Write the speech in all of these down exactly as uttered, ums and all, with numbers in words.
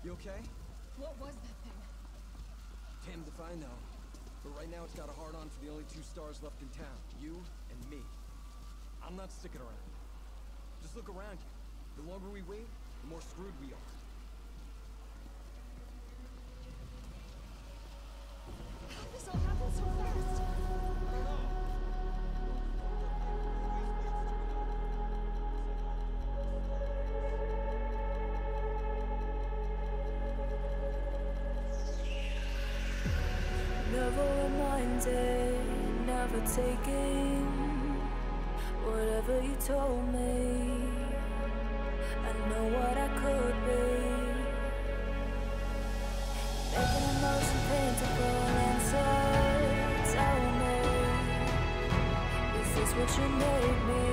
You okay? What was that thing? Damned if I know. But right now it's got a hard-on for the only two stars left in town. You and me. I'm not sticking around. Just look around you. The longer we wait, the more screwed we are. How did this all happen so fast? Never reminded, never taking whatever you told me. I know what I could be, making emotion paintable inside. Tell me, is this what you made me?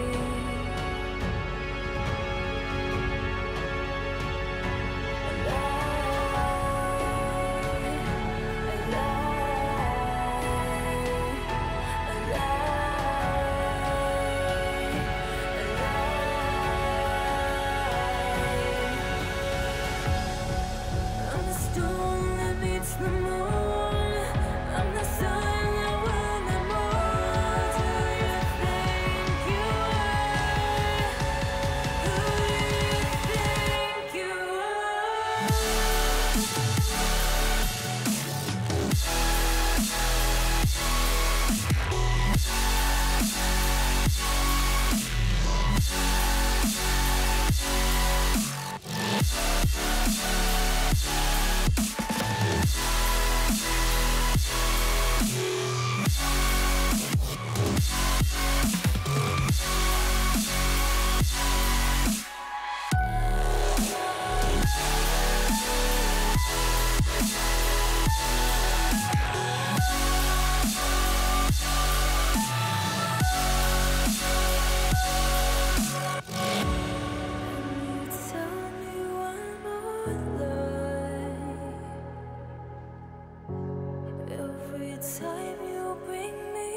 Time you bring me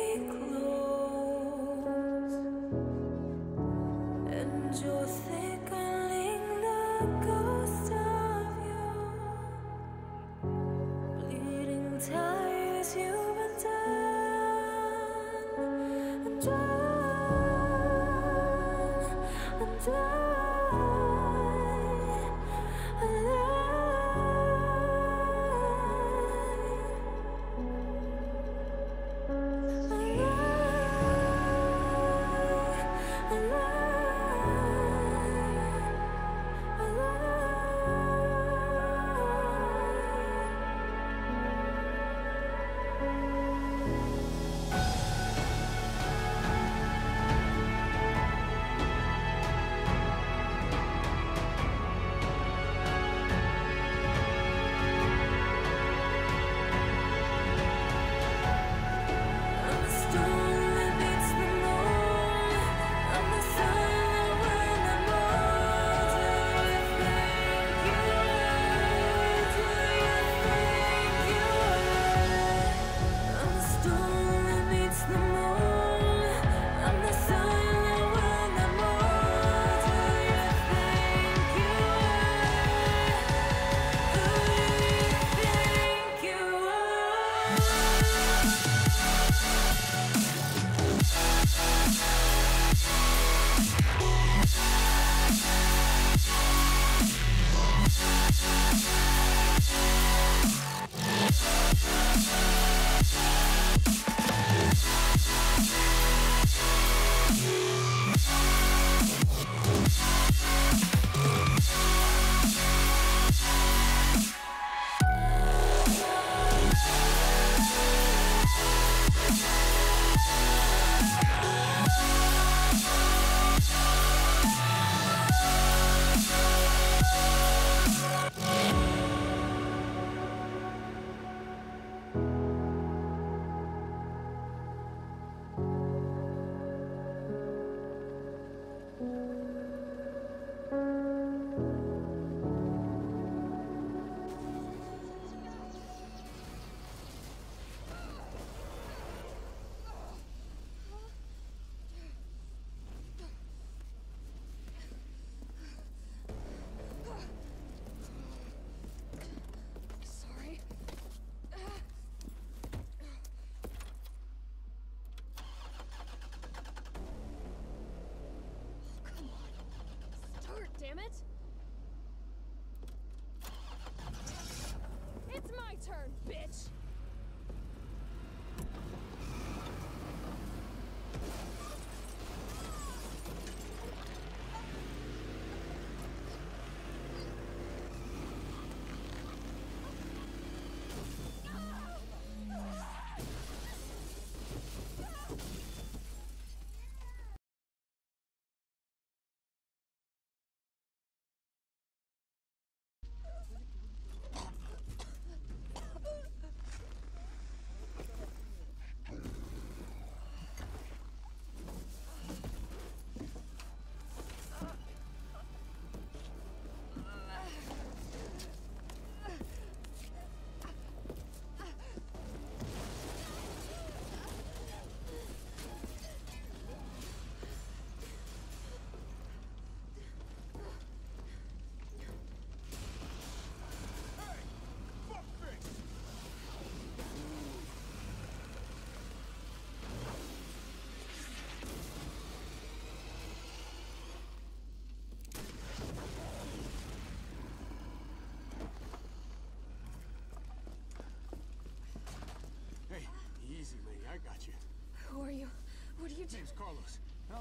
close, and you're thickening the ghost of you, bleeding tires you've undone, undone, undone, undone.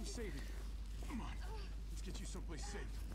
I'm saving you. Come on, let's get you someplace safe.